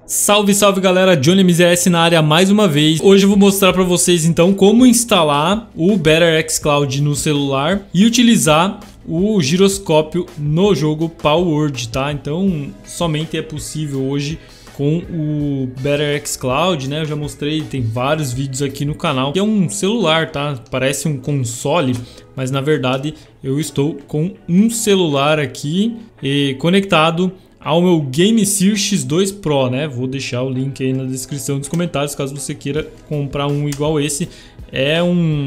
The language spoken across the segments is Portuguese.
Salve, salve galera, Johnny MZS na área mais uma vez. Hoje eu vou mostrar para vocês então como instalar o Better xCloud no celular e utilizar o giroscópio no jogo Palworld, tá? Então somente é possível hoje com o Better xCloud, né? Eu já mostrei, tem vários vídeos aqui no canal. Que é um celular, tá? Parece um console, mas na verdade eu estou com um celular aqui conectado ao meu GameSeer X2 Pro, né? Vou deixar o link aí na descrição dos comentários caso você queira comprar um igual esse. É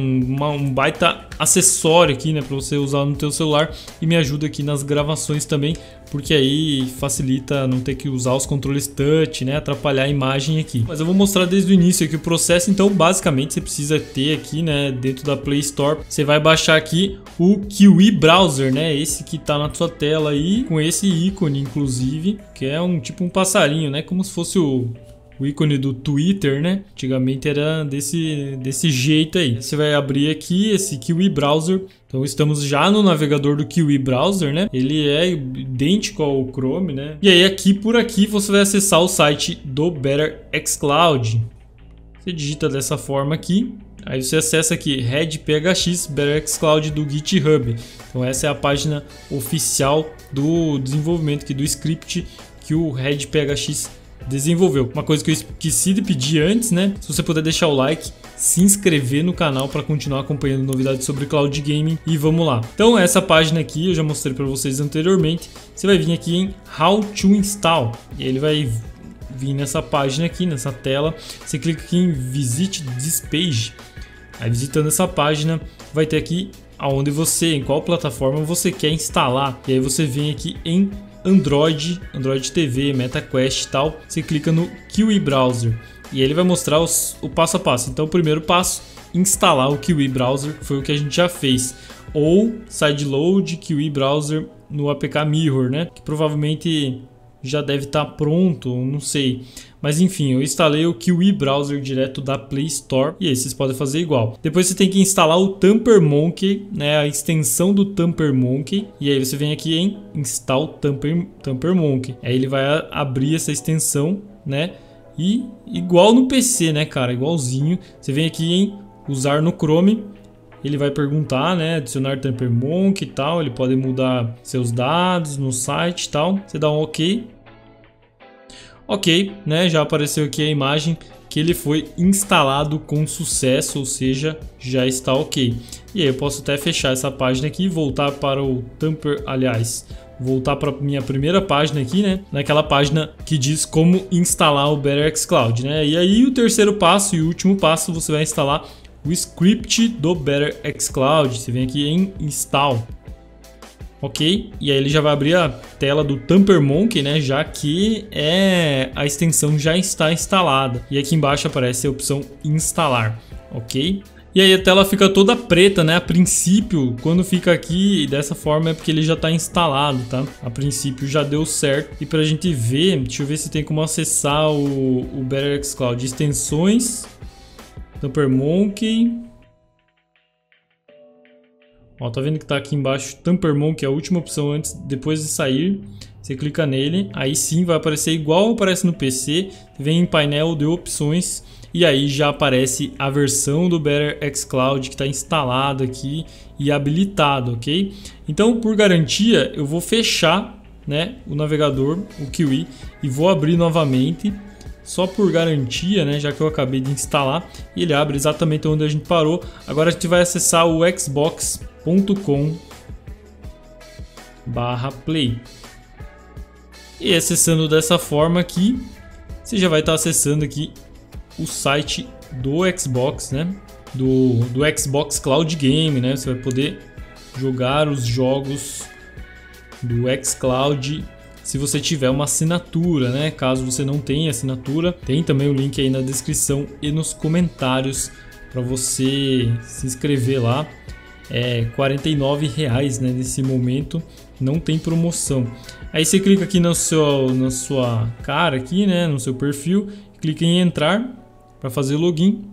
um baita acessório aqui, né, para você usar no teu celular e me ajuda aqui nas gravações também, porque aí facilita não ter que usar os controles touch, né, atrapalhar a imagem aqui. Mas eu vou mostrar desde o início aqui o processo. Então basicamente você precisa ter aqui, né, dentro da Play Store, você vai baixar aqui o Kiwi Browser, né, esse que tá na sua tela aí, com esse ícone inclusive, que é tipo um passarinho, né, como se fosse o ícone do Twitter, né? Antigamente era desse jeito aí. Você vai abrir aqui esse Kiwi Browser. Então estamos já no navegador do Kiwi Browser, né? Ele é idêntico ao Chrome, né? E aí por aqui você vai acessar o site do Better xCloud. Você digita dessa forma aqui. Aí você acessa aqui RedPHX Better xCloud do GitHub. Então essa é a página oficial do desenvolvimento aqui do script que o RedPHX desenvolveu. Uma coisa que eu esqueci de pedir antes, né? Se você puder deixar o like, se inscrever no canal para continuar acompanhando novidades sobre cloud gaming. E vamos lá. Então essa página aqui eu já mostrei para vocês anteriormente. Você vai vir aqui em How to Install e ele vai vir nessa página aqui, nessa tela. Você clica aqui em Visit this page. Aí visitando essa página vai ter aqui aonde em qual plataforma você quer instalar. E aí você vem aqui em Android TV, MetaQuest e tal. Você clica no Kiwi Browser e ele vai mostrar o passo a passo. Então o primeiro passo, instalar o Kiwi Browser, foi o que a gente já fez. Ou sideload Kiwi Browser no APK Mirror, né? Que provavelmente já deve estar pronto, não sei. Mas enfim, eu instalei o Kiwi Browser direto da Play Store e aí vocês podem fazer igual. Depois você tem que instalar o Tampermonkey, né, a extensão do Tampermonkey. E aí você vem aqui em Install Tampermonkey. Aí ele vai abrir essa extensão, né? E igual no PC, né, cara? Igualzinho. Você vem aqui em usar no Chrome. Ele vai perguntar, né, adicionar Tampermonkey e tal. Ele pode mudar seus dados no site e tal. Você dá um OK. Ok, né? Já apareceu aqui a imagem que ele foi instalado com sucesso, ou seja, já está ok. E aí eu posso até fechar essa página aqui e voltar para o voltar para minha primeira página aqui, né? Naquela página que diz como instalar o Better xCloud, né? E aí o terceiro passo e o último passo, você vai instalar o script do Better xCloud. Você vem aqui em Install. Ok, e aí ele já vai abrir a tela do Tampermonkey, né, já que a extensão já está instalada. E aqui embaixo aparece a opção instalar, ok? E aí a tela fica toda preta, né, a princípio, quando fica aqui dessa forma é porque ele já está instalado, tá? A princípio já deu certo. E pra gente ver, deixa eu ver se tem como acessar o Better xCloud. Extensões, Tampermonkey. Ó, tá vendo que tá aqui embaixo Tampermonkey, a última opção depois de sair. Você clica nele, aí sim vai aparecer igual aparece no PC. Vem em painel de opções e aí já aparece a versão do Better xCloud que está instalado aqui e habilitado, ok? Então, por garantia, eu vou fechar, né, o navegador, o Kiwi, e vou abrir novamente. Só por garantia, né, já que eu acabei de instalar, e ele abre exatamente onde a gente parou. Agora a gente vai acessar o xbox.com/play. E acessando dessa forma aqui, você já vai estar acessando aqui o site do Xbox, né, do Xbox Cloud Game, né? Você vai poder jogar os jogos do xCloud se você tiver uma assinatura, né? Caso você não tenha assinatura, tem também o link aí na descrição e nos comentários para você se inscrever lá. É R$49, né? Nesse momento não tem promoção. Aí você clica aqui na sua cara aqui, né? No seu perfil, clica em entrar para fazer login.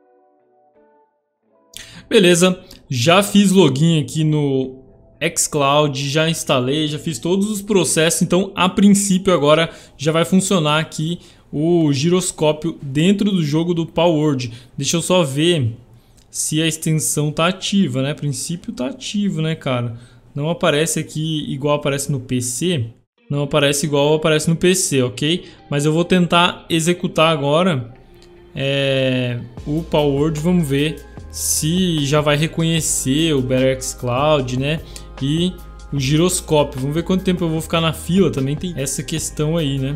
Beleza, já fiz login aqui no xCloud, já instalei, já fiz todos os processos, então a princípio agora já vai funcionar aqui o giroscópio dentro do jogo do Palworld. Deixa eu só ver se a extensão tá ativa, né? A princípio tá ativo, né, cara? Não aparece aqui igual aparece no PC. Não aparece igual aparece no PC, ok? Mas eu vou tentar executar agora o Palworld. Vamos ver se já vai reconhecer o BetterX Cloud, né? E o giroscópio. Vamos ver quanto tempo eu vou ficar na fila. Também tem essa questão aí, né?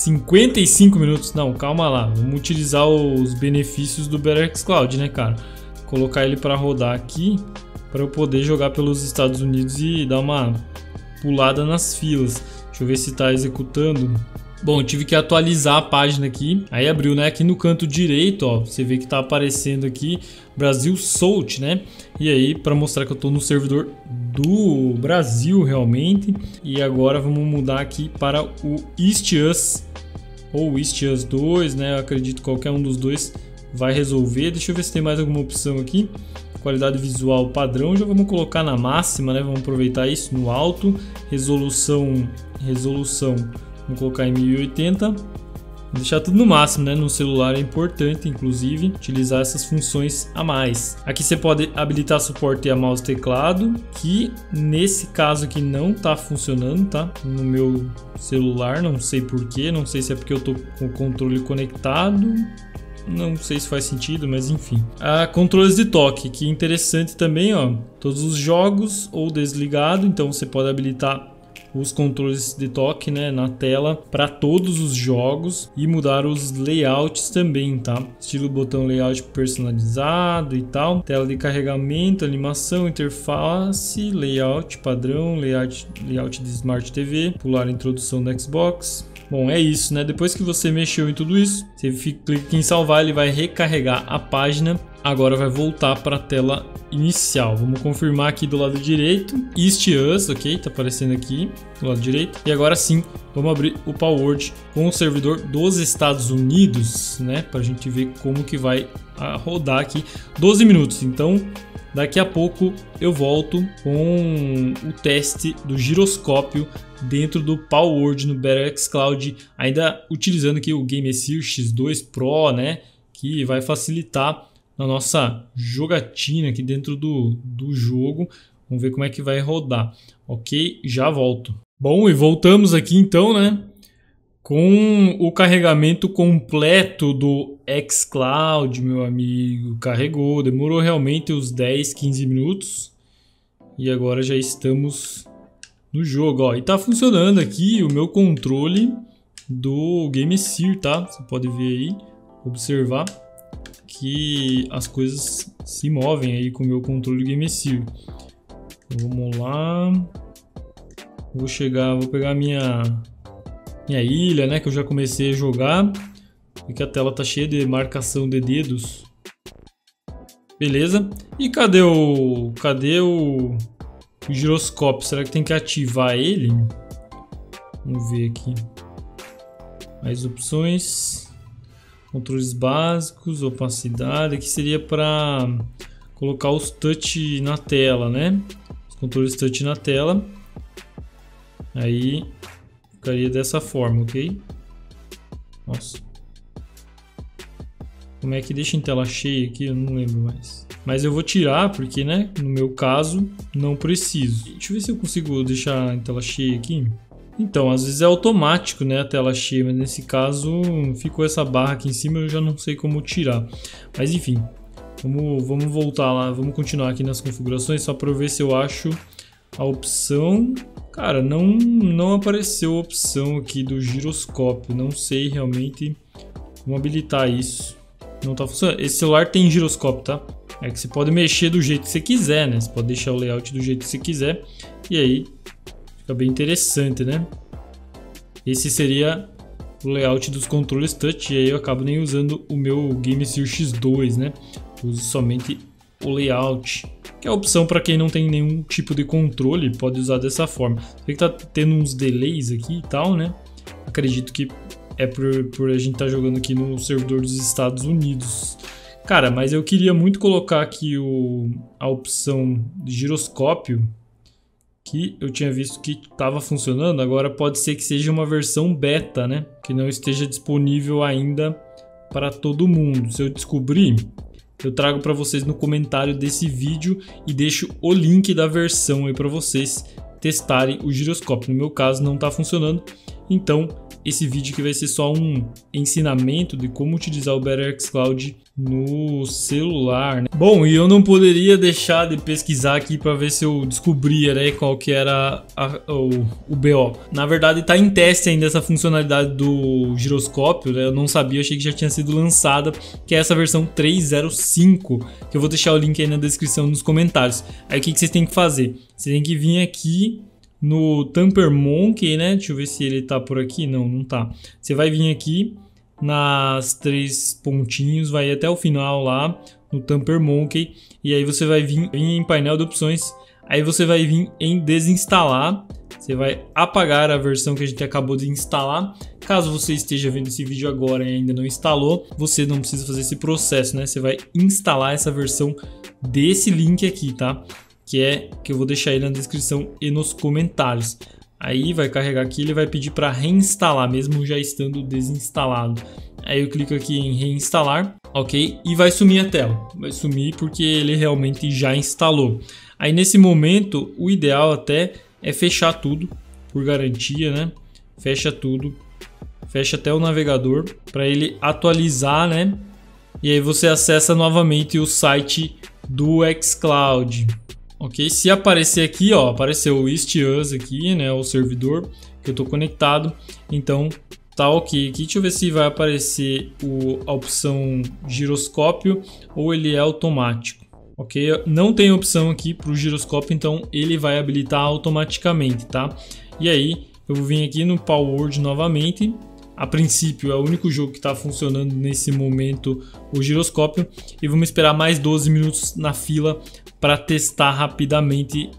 55 minutos. Não, calma lá. Vamos utilizar os benefícios do BetterX Cloud, né, cara? Colocar ele para rodar aqui para eu poder jogar pelos Estados Unidos e dar uma pulada nas filas. Deixa eu ver se está executando. Bom, eu tive que atualizar a página aqui. Aí abriu, né? Aqui no canto direito, ó, você vê que está aparecendo aqui Brasil Sold, né? E aí, para mostrar que eu estou no servidor do Brasil realmente. E agora vamos mudar aqui para o East Us ou East Us 2, né? Eu acredito que qualquer um dos dois vai resolver. Deixa eu ver se tem mais alguma opção aqui. Qualidade visual padrão, já vamos colocar na máxima, né? Vamos aproveitar isso no alto. Resolução, vamos colocar em 1080. Vou deixar tudo no máximo, né? No celular é importante, inclusive, utilizar essas funções a mais. Aqui você pode habilitar suporte a mouse e teclado, que nesse caso aqui não está funcionando, tá? No meu celular, não sei porquê, não sei se é porque eu tô com o controle conectado. Não sei se faz sentido, mas enfim. Controles de toque, que é interessante também, ó. Todos os jogos ou desligado, então você pode habilitar os controles de toque, né, na tela para todos os jogos e mudar os layouts também, tá? Estilo botão layout personalizado e tal. Tela de carregamento, animação, interface, layout padrão, layout de Smart TV, pular a introdução do Xbox. Bom, é isso, né? Depois que você mexeu em tudo isso, você clica em salvar, ele vai recarregar a página. Agora vai voltar para a tela inicial. Vamos confirmar aqui do lado direito. East Us, ok? Tá aparecendo aqui do lado direito. E agora sim, vamos abrir o Palworld com o servidor dos Estados Unidos, né? Para a gente ver como que vai rodar aqui. 12 minutos, então daqui a pouco eu volto com o teste do giroscópio dentro do Palworld no BetterX Cloud, ainda utilizando aqui o GameSir X2 Pro, né, que vai facilitar na nossa jogatina aqui dentro do jogo. Vamos ver como é que vai rodar. Ok, já volto. Bom, e voltamos aqui então, né, com o carregamento completo do xCloud, meu amigo. Carregou, demorou realmente uns 10, 15 minutos. E agora já estamos no jogo, ó. E tá funcionando aqui o meu controle do GameSir, tá? Você pode ver aí, observar que as coisas se movem aí com o meu controle do GameSir. Então, vamos lá. Vou pegar minha ilha, né, que eu já comecei a jogar. E que a tela tá cheia de marcação de dedos. Beleza. E cadê o giroscópio? Será que tem que ativar ele? Vamos ver aqui. Mais opções. Controles básicos, opacidade. Aqui seria para colocar os touch na tela, né? Os controles touch na tela. Aí ficaria dessa forma, ok? Nossa. Como é que deixa em tela cheia aqui? Eu não lembro mais. Mas eu vou tirar porque, né, no meu caso, não preciso. Deixa eu ver se eu consigo deixar em tela cheia aqui. Então, às vezes é automático, né, a tela cheia, mas nesse caso ficou essa barra aqui em cima, eu já não sei como tirar. Mas enfim, vamos voltar lá, vamos continuar aqui nas configurações só para ver se eu acho a opção. Cara, não apareceu a opção aqui do giroscópio, não sei realmente como habilitar isso. Não tá funcionando. Esse celular tem giroscópio, tá? É que você pode mexer do jeito que você quiser, né? Você pode deixar o layout do jeito que você quiser. E aí fica bem interessante, né? Esse seria o layout dos controles touch. E aí eu acabo nem usando o meu GameSir X2, né? Uso somente o layout, que é a opção para quem não tem nenhum tipo de controle, pode usar dessa forma. Vê que tá tendo uns delays aqui e tal, né? Acredito que é por a gente estar jogando aqui no servidor dos Estados Unidos. Cara, mas eu queria muito colocar aqui a opção de giroscópio, que eu tinha visto que estava funcionando. Agora pode ser que seja uma versão beta, né? Que não esteja disponível ainda para todo mundo. Se eu descobrir, eu trago para vocês no comentário desse vídeo e deixo o link da versão aí para vocês testarem o giroscópio. No meu caso não está funcionando, então esse vídeo aqui vai ser só um ensinamento de como utilizar o Better xCloud no celular, né? Bom, e eu não poderia deixar de pesquisar aqui para ver se eu descobria, né, qual que era o BO. Na verdade está em teste ainda essa funcionalidade do giroscópio, né? Eu não sabia, achei que já tinha sido lançada, que é essa versão 3.05, que eu vou deixar o link aí na descrição nos comentários. Aí o que vocês têm que fazer? Você tem que vir aqui no TamperMonkey, né? Deixa eu ver se ele tá por aqui. Não, não tá. Você vai vir aqui nas 3 pontinhos, vai até o final lá no TamperMonkey e aí você vai vir em painel de opções. Aí você vai vir em desinstalar. Você vai apagar a versão que a gente acabou de instalar. Caso você esteja vendo esse vídeo agora e ainda não instalou, você não precisa fazer esse processo, né? Você vai instalar essa versão desse link aqui, tá? Que eu vou deixar aí na descrição e nos comentários. Aí vai carregar aqui, ele vai pedir para reinstalar, mesmo já estando desinstalado. Aí eu clico aqui em reinstalar, ok? E vai sumir a tela. Vai sumir porque ele realmente já instalou. Aí nesse momento, o ideal até é fechar tudo, por garantia, né? Fecha tudo, fecha até o navegador para ele atualizar, né? E aí você acessa novamente o site do xCloud. Ok, se aparecer aqui, ó, apareceu o East Us aqui, né, o servidor que eu tô conectado, então tá ok aqui. Deixa eu ver se vai aparecer a opção giroscópio ou ele é automático. Ok, não tem opção aqui para o giroscópio, então ele vai habilitar automaticamente, tá? E aí eu vou vir aqui no Palworld novamente. A princípio é o único jogo que está funcionando nesse momento o giroscópio e vamos esperar mais 12 minutos na fila para testar rapidamente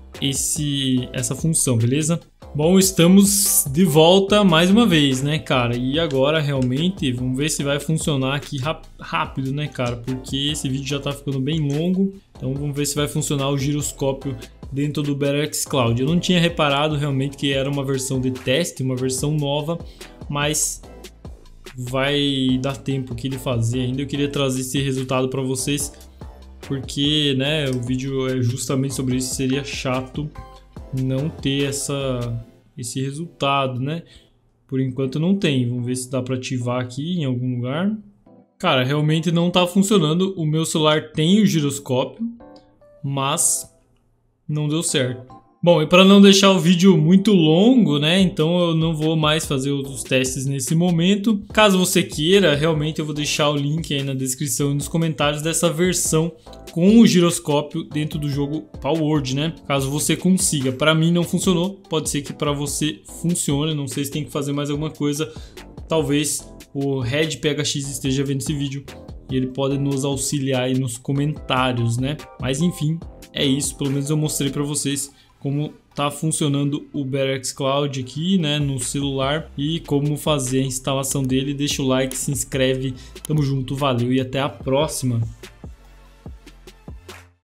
essa função, beleza? Bom, estamos de volta mais uma vez, né, cara? E agora realmente vamos ver se vai funcionar aqui rápido, né, cara? Porque esse vídeo já tá ficando bem longo, então vamos ver se vai funcionar o giroscópio dentro do Better xCloud. Eu não tinha reparado realmente que era uma versão de teste, uma versão nova, mas vai dar tempo que ele fazer ainda. Eu queria trazer esse resultado para vocês, porque, né, o vídeo é justamente sobre isso. Seria chato não ter esse resultado, né? Por enquanto não tem. Vamos ver se dá para ativar aqui em algum lugar. Cara, realmente não tá funcionando. O meu celular tem o giroscópio, mas não deu certo. Bom, e para não deixar o vídeo muito longo, né, então eu não vou mais fazer outros testes nesse momento. Caso você queira, realmente eu vou deixar o link aí na descrição e nos comentários dessa versão com o giroscópio dentro do jogo Palworld, né? Caso você consiga. Para mim não funcionou, pode ser que para você funcione, não sei se tem que fazer mais alguma coisa. Talvez o Red PHX esteja vendo esse vídeo e ele pode nos auxiliar aí nos comentários, né? Mas enfim, é isso, pelo menos eu mostrei para vocês como tá funcionando o Better xCloud aqui, né, no celular e como fazer a instalação dele. Deixa o like, se inscreve, tamo junto, valeu e até a próxima.